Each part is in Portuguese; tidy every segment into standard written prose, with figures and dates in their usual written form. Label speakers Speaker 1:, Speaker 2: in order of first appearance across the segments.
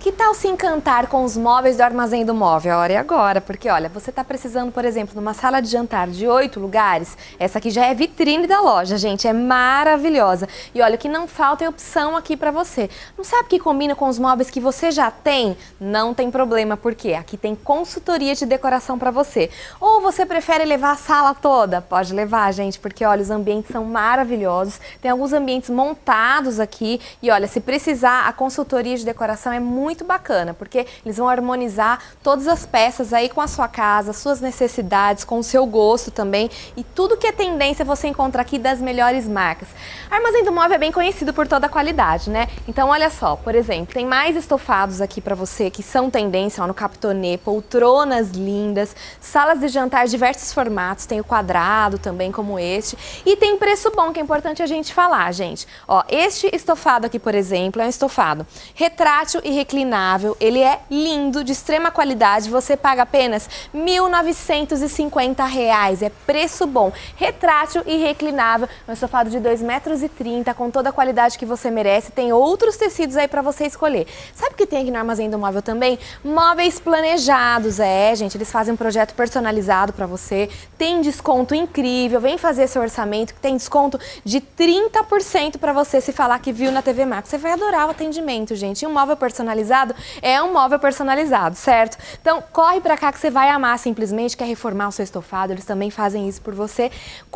Speaker 1: Que tal se encantar com os móveis do Armazém do Móvel? A hora é agora, porque olha, você está precisando, por exemplo, de uma sala de jantar de 8 lugares, essa aqui já é vitrine da loja, gente, é maravilhosa. E olha, o que não falta é opção aqui para você. Não sabe que combina com os móveis que você já tem? Não tem problema, porque aqui tem consultoria de decoração para você. Ou você prefere levar a sala toda? Pode levar, gente, porque olha, os ambientes são maravilhosos, tem alguns ambientes montados aqui e olha, se precisar, a consultoria de decoração é muito bacana, porque eles vão harmonizar todas as peças aí com a sua casa, suas necessidades, com o seu gosto também, e tudo que é tendência você encontra aqui das melhores marcas. Armazém do Móvel é bem conhecido por toda a qualidade, né? Então olha só, por exemplo, tem mais estofados aqui para você que são tendência ó, no Capitonê, poltronas lindas, salas de jantar diversos formatos, tem o quadrado também como este, e tem preço bom, que é importante a gente falar, gente. Ó, este estofado aqui, por exemplo, é um estofado retrátil e reclinável, ele é lindo, de extrema qualidade, você paga apenas R$ 1.950, é preço bom, retrátil e reclinável, um estofado de 2,30 m, com toda a qualidade que você merece, tem outros tecidos aí para você escolher. Sabe o que tem aqui no Armazém do Móvel também? Móveis planejados, gente, eles fazem um projeto personalizado para você, tem desconto incrível, vem fazer seu orçamento, que tem desconto de 30% para você se falar que viu na TV Max, você vai adorar o atendimento, gente, e um móvel personalizado é um móvel personalizado, certo? Então, corre pra cá que você vai amar simplesmente, quer reformar o seu estofado, eles também fazem isso por você.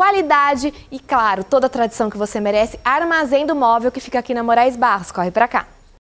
Speaker 1: Qualidade e, claro, toda a tradição que você merece. Armazém do Móvel, que fica aqui na Moraes Barros. Corre pra cá.